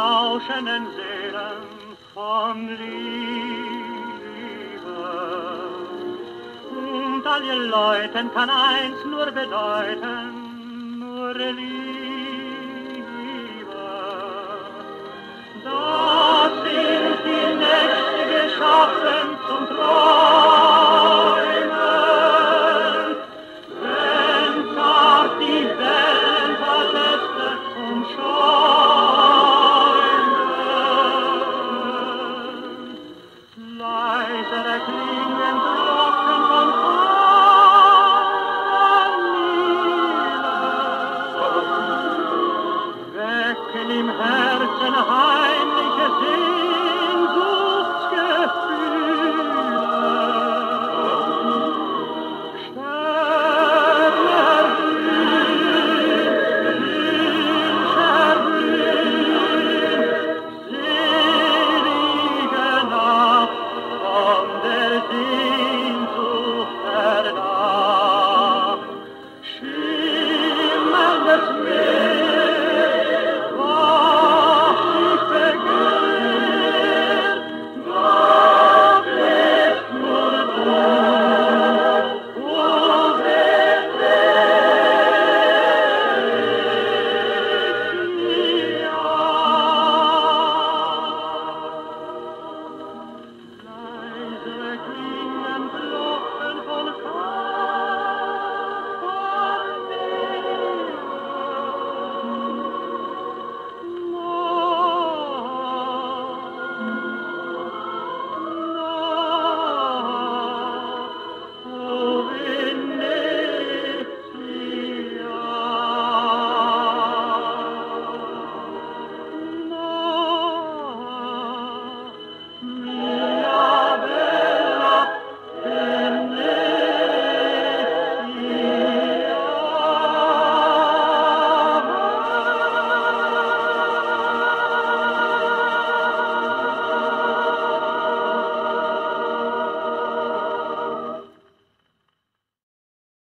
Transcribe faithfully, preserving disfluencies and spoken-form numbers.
lauschenden Seelen von Liebe. Und all ihr Leuten kann eins nur bedeuten, nur Liebe. Da sind die Nächte geschaffen zum Träumen, wenn zart die Wellen Paläste umschäumen. Leise erklingen Glocken von Campanile, wecken im Herzen heimliche Sinn.